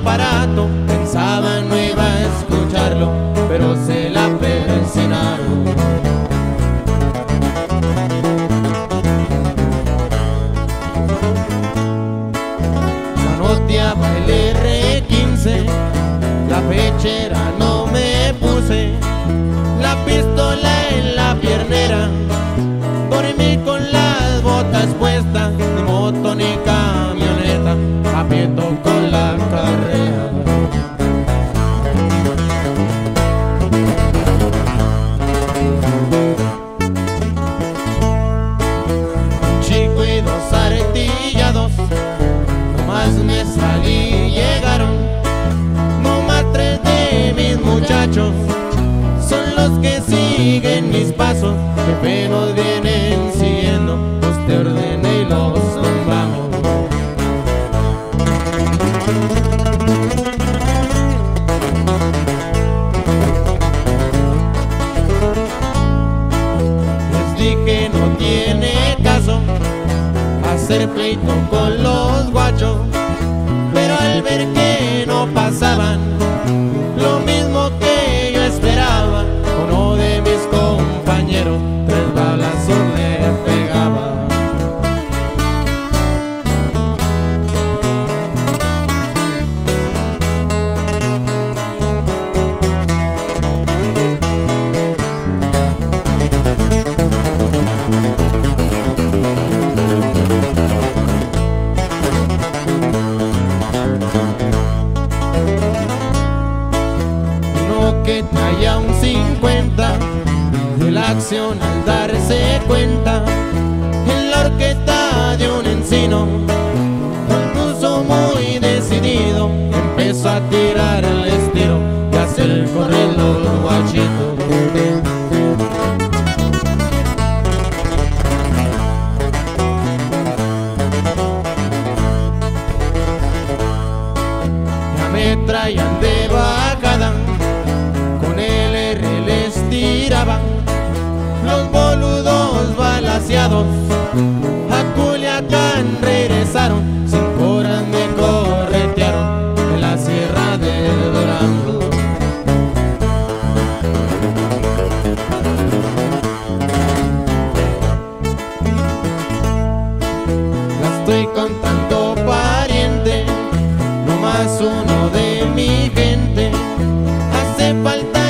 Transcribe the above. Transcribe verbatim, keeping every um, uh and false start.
aparato, pensaba no iba a escucharlo, pero se la persinaron. Manoteaba el erre quince, la pechera no me puse, la pistola en la piernera, dormí con las botas puestas, ni moto ni camioneta, a pie tocó la carrera. Un chico y dos artillados, nomás me salí, llegaron, nomás tres de mis muchachos, son los que siguen mis pasos, que nos vienen siguiendo, pues te ordené y los tumbamos. Les dije no tiene caso hacer pleito con los guachos, pero al ver que no pasaban lo mismo que yo esperaba, uno de mis compañeros tres balazos le pegaba. Uno que traía un cincuenta, de la acción al darse cuenta, en la horqueta de un encino, se puso muy decidido, empezó a tirar el estilo y a hacer correr los guachitos. Ya me traían de bajada, con el erre les tiraban, los boludos balaseados a Culiacán regresaron, cinco horas me corretearon en la sierra de Durango. La estoy contando pariente, no más uno de mi gente, hace falta